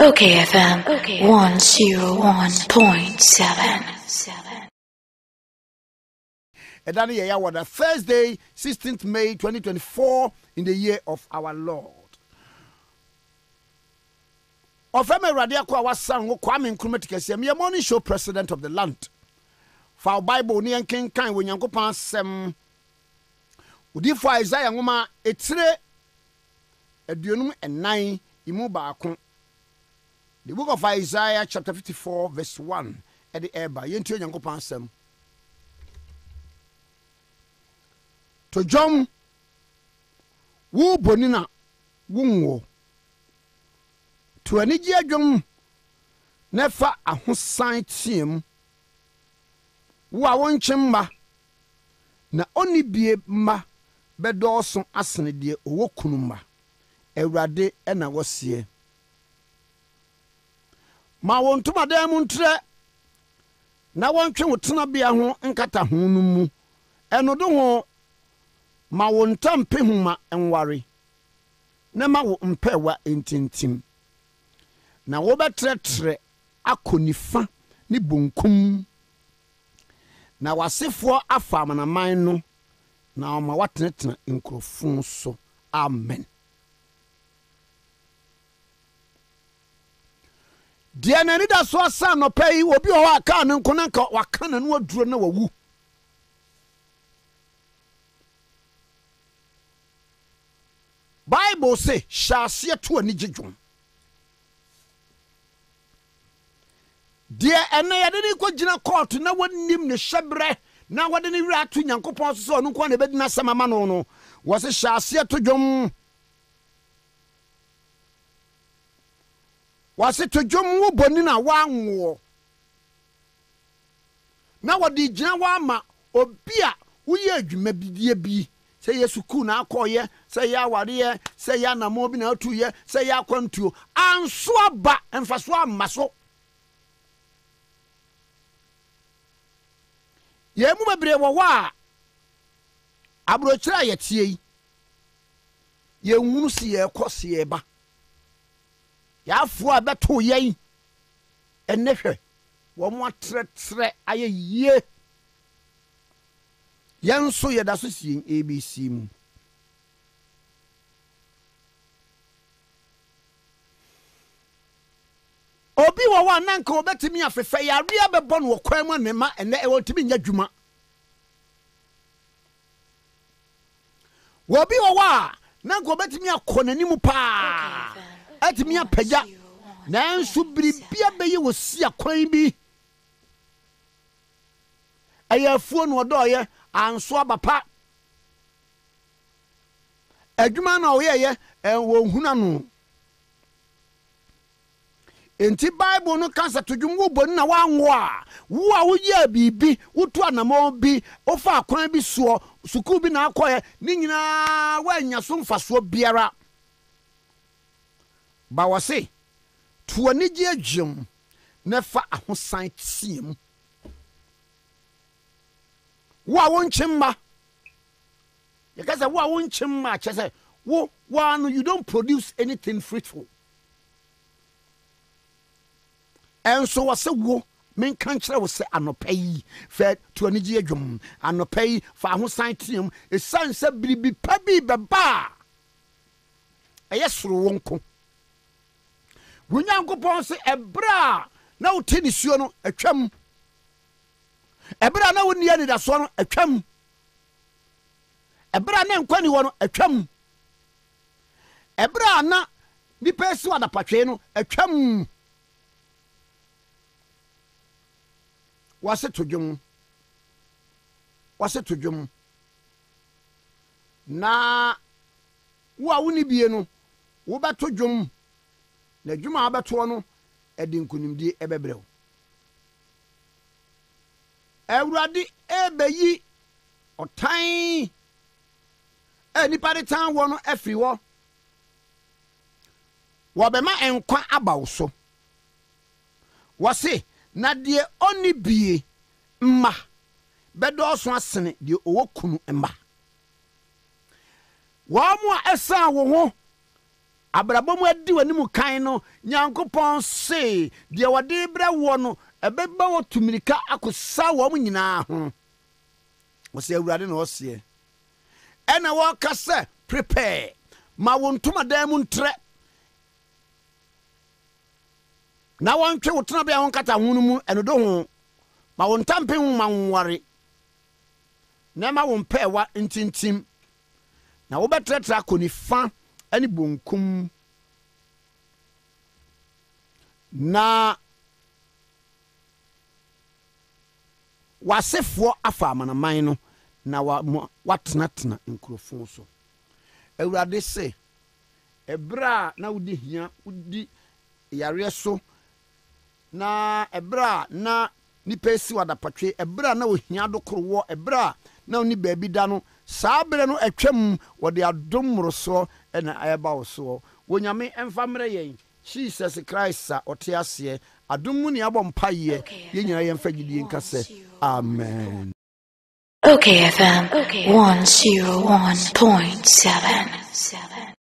okayfm 101.7. Edani Yaya Wada, Thursday, 16th May 2024, in the year of our Lord. Ofeme Radia Kwa Wasan, Kwame Nkrumah Tikese, me morning show president of the land. For Bible, ni King Kan, when Yankopan Sem, Udifo Isaiah Ngoma, Etre, Edunum and 9, Imuba Akon. The book of Isaiah, chapter 54, verse 1, at the Eba, Yentio Yankopan Sem. To John, Wu Bonina, Wungo. To any year, John, never a Hussein team. Wa won chimba na oni bie ma bedoso asene de owo kunuma ewrade e na wosie ma won tuma da mu ntre na won twe wotena bia ho nkata ho no mu eno do ho ma won tampe huma enware na ma wo mpewa entintim na wo betretre akonifa ni bonkum na wasefo afam na man no na oma watenetena nkrofun so. Amen. Dia na ni da so asa no pai obi o aka ne nkona nka waka na no aduro na wawu. Bible say shall to ani jejum. Dia ene ya de ko gina court na wonim ne hyebre na wode ne wira to Nyankopon so no ko na bedina samama no wo se hyase to dwom wase to dwom wo boni na wanwo na wode gina wa ma obi a woye adwuma bidie bi se yesu ku na akoye se ya ware se ya na mo bi na atuye se ya kwantuo anso aba emfaso amaso. Ye mu bebre wo wa abrochira yetie yi ye hunu si ye kose ye ba ya afo abeto ye enehwe wo mo atretre aye ye yanso ye da so si ABC mu obi wo wa nanka obetimi afefe ya ria bebo no kwan mu ne ma ene e wotimi nya dwuma wo bi wo wa nanka obetimi akonani mu pa atimi apagya nanso biribia beye wo si akwan bi ayafuo no odoye anso abapa adwuma na oyeye wo huna no. Enti Bible no kansa todwum wo boni na wanwo a wo a wo ye bibi wo to anamo bi ofa akwan bi so suku bi na akoye ni nyina wanya so mfaso biara ba wose to ani gi adwum na fa ahosan tiem wo a won chimma ye kaza wo a won chimma chese wo one you don't produce anything fruitful. And so was a wo, men can't was say anopay, fed to an Egyptian, anopay for whose sign team, a son said be pabby baba. A yes for wonko. When you go upon say a bra, no tennis, you know, a chum. A bra no near it as one, a chum. A bra name quany one, a chum. A bra na, the person on a patreno, a chum. Wase to dwom na wo a woni bie no wo beto dwom na dwuma abeto no edi nkunimdi ebebrew Ewurade ebeyi otan nipa de tan wo no afiri wo bema enkwa abawo so wase na de oni bie mma bedo so asene de owokunu mma wa mo esa wo ho abrabom adi wani mu kan no Nyankopɔn se de wade bra wo no ebeba wo tumirika akosa wo mu nyina ho wo se awurade na wo se ena wo ka se prepare ma wo ntoma dan mu ntre na wo ntwe wo tena bia wo nkata ho no mu eno do ho ma wo ntampe ho ma nware na ma wo mpewa ntintim na wo betratra konifa ani bonkum na wasefo afa amanaman no na watenatena nkrofo so awurade se ebra na wudi hia wudi yare so na ebra na nipa si wadapatwe ebra na ohia dokoro ebra na oni baabi da no saa bere no atwam wode adom moroso na ayeba wo so wonyame emfa mre yen Jesus Christ a otiase adom mu ni abompaye yenyina yemfa gidie nkase amen. OKFM 101.7